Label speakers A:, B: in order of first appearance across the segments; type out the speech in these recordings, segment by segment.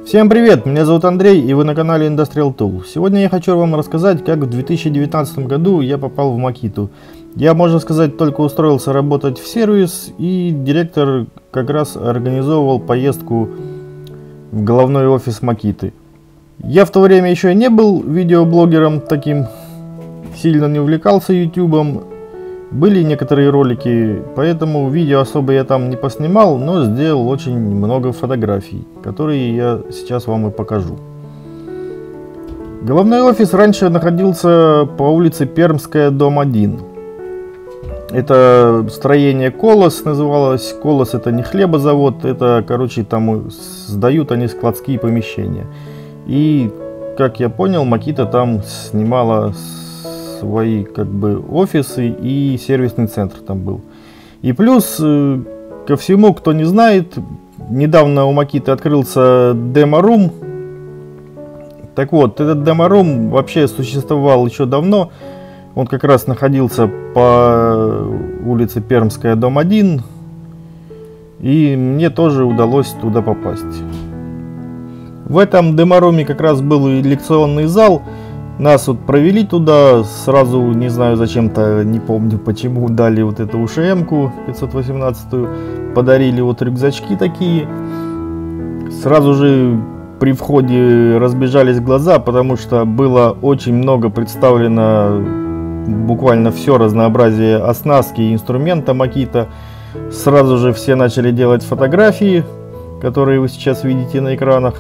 A: Всем привет, меня зовут Андрей, и вы на канале Industrial Tool. Сегодня я хочу вам рассказать, как в 2019 году я попал в Makito. Я, можно сказать, только устроился работать в сервис, и директор как раз организовывал поездку в головной офис Makito. Я в то время еще не был видеоблогером таким, сильно не увлекался ютубом. Были некоторые ролики, поэтому видео особо я там не поснимал, но сделал очень много фотографий, которые я сейчас вам и покажу. Головной офис раньше находился по улице Пермская, дом 1. Это строение Колос называлось. Колос — это не хлебозавод, это, короче, там сдают они складские помещения. И, как я понял, Makito там снимала свои офисы, и сервисный центр там был. И плюс ко всему, кто не знает, недавно у Makito открылся демо-рум. Так вот, этот демо-рум вообще существовал еще давно. Он как раз находился по улице Пермская, дом 1. И мне тоже удалось туда попасть. В этом демо-руме как раз был и лекционный зал. Нас вот провели туда, сразу, не знаю зачем-то, не помню почему, дали вот эту УШМ-ку 518, подарили вот рюкзачки такие. Сразу же при входе разбежались глаза, потому что было очень много представлено, буквально все разнообразие оснастки и инструмента Makito. Сразу же все начали делать фотографии, которые вы сейчас видите на экранах.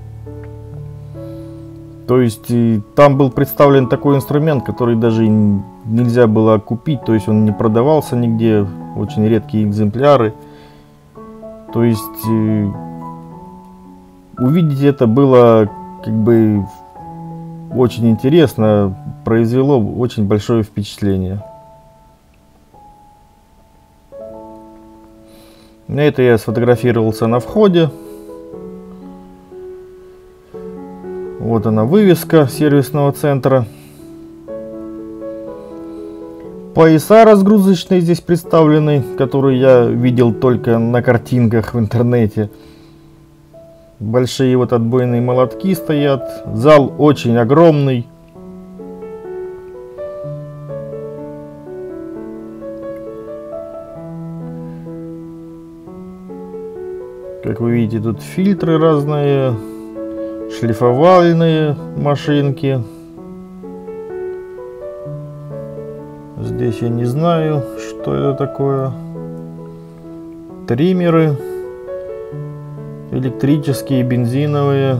A: То есть там был представлен такой инструмент, который даже нельзя было купить, то есть он не продавался нигде, очень редкие экземпляры. То есть увидеть это было очень интересно, произвело очень большое впечатление. На это я сфотографировался на входе. Вот она, вывеска сервисного центра. Пояса разгрузочные здесь представлены, которые я видел только на картинках в интернете. Большие вот отбойные молотки стоят. Зал очень огромный. Как вы видите, тут фильтры разные. Шлифовальные машинки. Здесь я не знаю, что это такое. Триммеры. Электрические, бензиновые.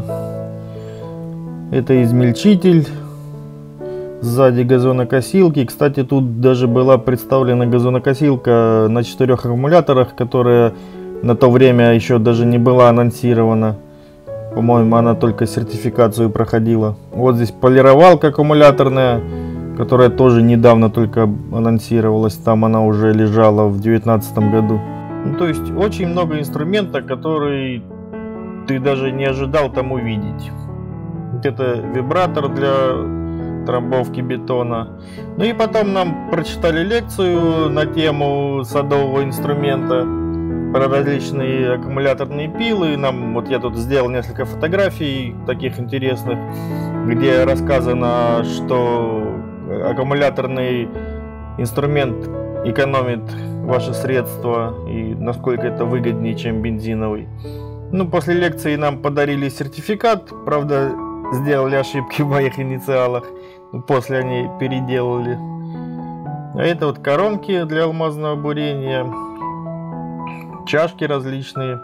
A: Это измельчитель. Сзади газонокосилки. Кстати, тут даже была представлена газонокосилка на 4 аккумуляторах, которая на то время еще даже не была анонсирована. По-моему, она только сертификацию проходила. Вот здесь полировалка аккумуляторная, которая тоже недавно только анонсировалась. Там она уже лежала в 2019 году. Ну, то есть очень много инструмента, который ты даже не ожидал там увидеть. Это вибратор для трамбовки бетона. Ну и потом нам прочитали лекцию на тему садового инструмента, про различные аккумуляторные пилы. Я тут сделал несколько фотографий таких интересных, где рассказано, что аккумуляторный инструмент экономит ваши средства и насколько это выгоднее, чем бензиновый. Ну, после лекции нам подарили сертификат, правда, сделали ошибки в моих инициалах, после они переделали. А это вот коронки для алмазного бурения. Чашки различные.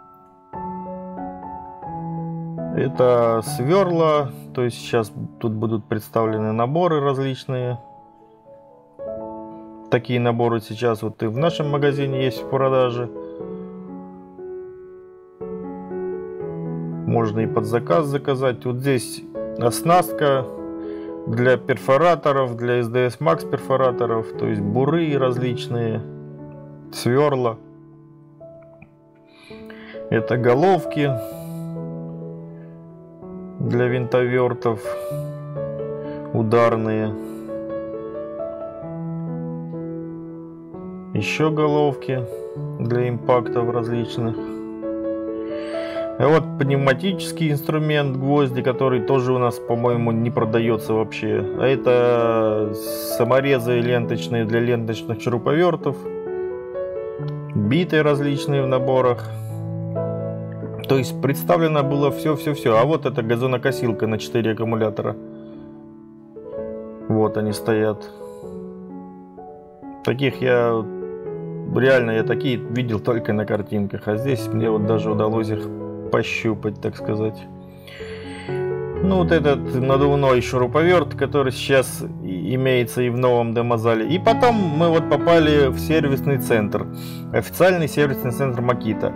A: Это сверла. То есть сейчас тут будут представлены наборы различные. Такие наборы сейчас вот и в нашем магазине есть в продаже. Можно и под заказ заказать. Вот здесь оснастка для перфораторов, для SDS Max перфораторов. То есть буры различные, сверла. Это головки для винтовертов, ударные. Еще головки для импактов различных. А вот пневматический инструмент гвозди, который тоже у нас, по-моему, не продается вообще. А это саморезы ленточные для ленточных шуруповертов. Биты различные в наборах. То есть представлено было все. А вот это газонокосилка на 4 аккумулятора. Вот они стоят. Таких я такие видел только на картинках. А здесь мне вот даже удалось их пощупать, так сказать. Ну вот этот надувной шуруповерт, который сейчас имеется и в новом демозале. И потом мы вот попали в сервисный центр. Официальный сервисный центр Makita.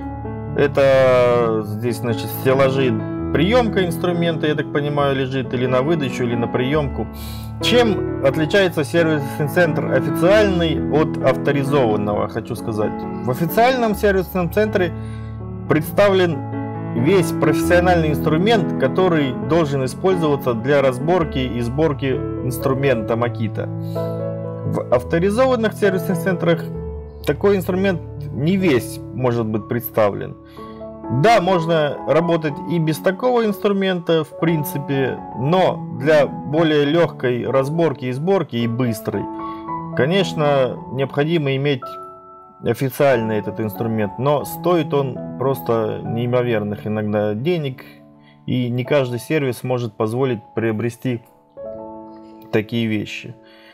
A: Это здесь, значит, стеллажи, приемка инструмента, я так понимаю, лежит или на выдачу, или на приемку. Чем отличается сервисный центр официальный от авторизованного, хочу сказать. В официальном сервисном центре представлен весь профессиональный инструмент, который должен использоваться для разборки и сборки инструмента Makita. В авторизованных сервисных центрах такой инструмент не весь может быть представлен. Да, можно работать и без такого инструмента, в принципе, но для более легкой разборки и сборки и быстрой, конечно, необходимо иметь официальный этот инструмент, но стоит он просто неимоверных иногда денег, и не каждый сервис может позволить приобрести такие вещи.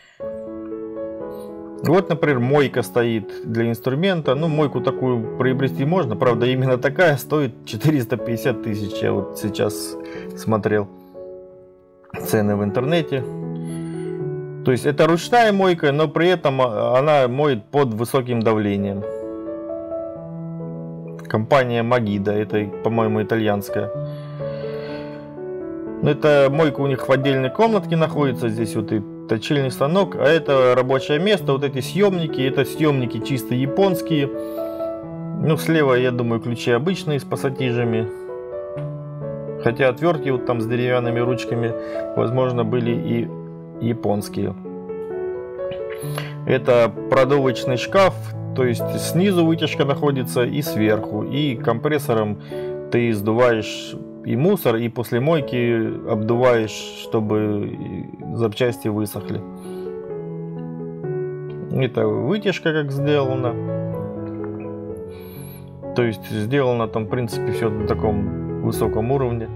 A: Вот, например, мойка стоит для инструмента. Ну, мойку такую приобрести можно. Правда, именно такая стоит 450 тысяч. Я вот сейчас смотрел цены в интернете. То есть это ручная мойка, но при этом она моет под высоким давлением. Компания Magida, это, по-моему, итальянская. Это мойка у них в отдельной комнатке находится. Здесь вот и точильный станок, а это рабочее место. Вот эти съемники, это съемники чисто японские. Ну, слева, я думаю, ключи обычные с пассатижами. Хотя отвертки вот там с деревянными ручками, возможно, были и японские. Это продувочный шкаф, то есть снизу вытяжка находится и сверху. И компрессором ты сдуваешь и мусор, и после мойки обдуваешь, чтобы запчасти высохли. Это вытяжка как сделана. То есть сделано там, в принципе, все на таком высоком уровне.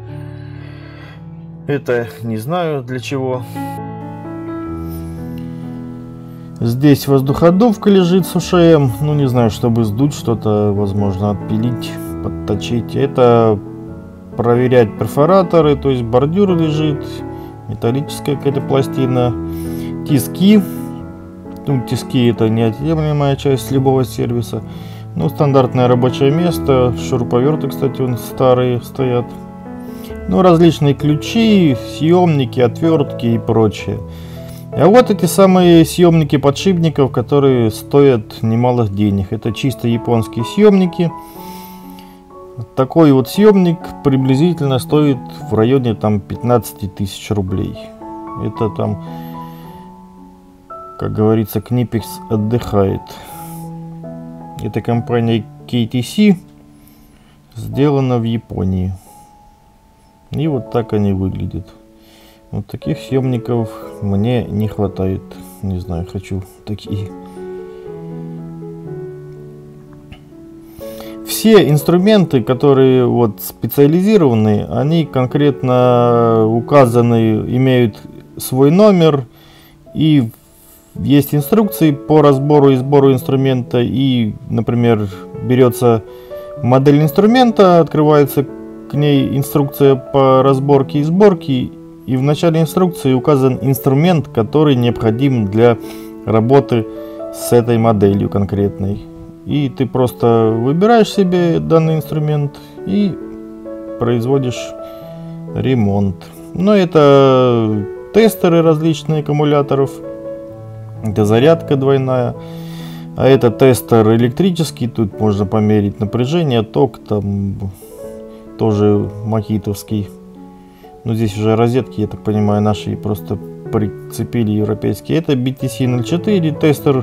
A: Это не знаю для чего. Здесь воздуходувка лежит с УШМ. Ну, не знаю, чтобы сдуть что-то, возможно, отпилить, подточить. Это проверять перфораторы, то есть бордюр лежит, металлическая какая-то пластина, тиски. Ну, тиски — это неотъемлемая часть любого сервиса. Ну, стандартное рабочее место, шуруповерты, кстати, вон старые стоят. Ну, различные ключи, съемники, отвертки и прочее. А вот эти самые съемники подшипников, которые стоят немалых денег. Это чисто японские съемники. Такой вот съемник приблизительно стоит в районе там 15 тысяч рублей. Это там, как говорится, Knipex отдыхает. Это компания KTC, сделана в Японии. И вот так они выглядят. Вот таких съемников мне не хватает. Не знаю, хочу такие. Все инструменты, которые вот специализированы, они конкретно указаны, имеют свой номер, и есть инструкции по разбору и сбору инструмента. И, например, берется модель инструмента, открывается к ней инструкция по разборке и сборке, и в начале инструкции указан инструмент, который необходим для работы с этой моделью конкретной. И ты просто выбираешь себе данный инструмент и производишь ремонт. Но это тестеры различные аккумуляторов, это зарядка двойная, а это тестер электрический. Тут можно померить напряжение, ток, там тоже макитовский. Но здесь уже розетки, я так понимаю, наши просто прицепили европейские. Это BTC04, тестер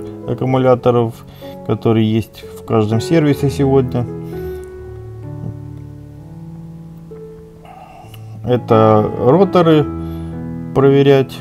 A: аккумуляторов, который есть в каждом сервисе сегодня. Это роторы проверять.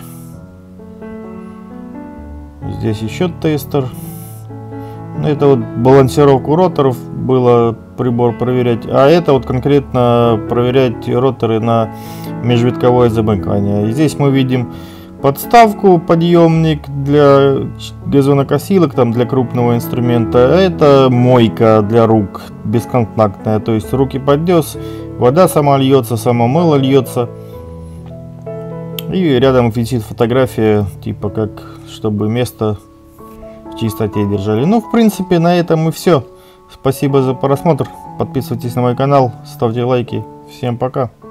A: Здесь еще тестер. Это вот балансировку роторов было прибор проверять. А это вот конкретно проверять роторы на межвитковое замыкание. И здесь мы видим подставку, подъемник для газонокосилок, там для крупного инструмента. Это мойка для рук, бесконтактная. То есть руки поднес, вода сама льется, само мыло льется. И рядом висит фотография, типа как, чтобы место в чистоте держали. Ну, в принципе, на этом и все. Спасибо за просмотр. Подписывайтесь на мой канал, ставьте лайки. Всем пока.